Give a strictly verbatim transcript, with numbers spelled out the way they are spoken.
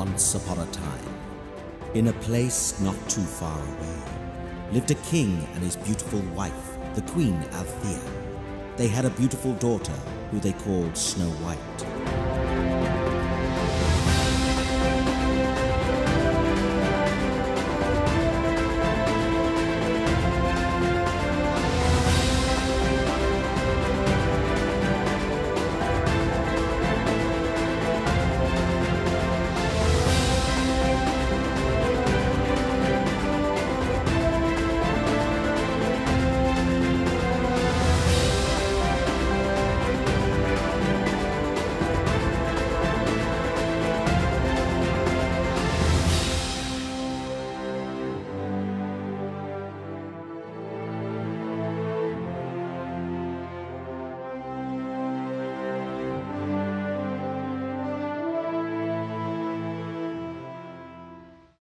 Once upon a time, in a place not too far away, lived a king and his beautiful wife, the Queen Althea. They had a beautiful daughter who they called Snow White.